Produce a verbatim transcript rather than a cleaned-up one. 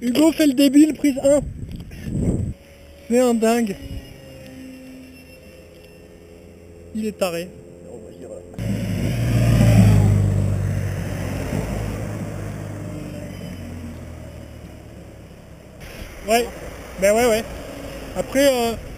Hugo fait le débile, prise un. C'est un dingue. Il est taré. On va dire... Ouais, ben ouais ouais. Après euh,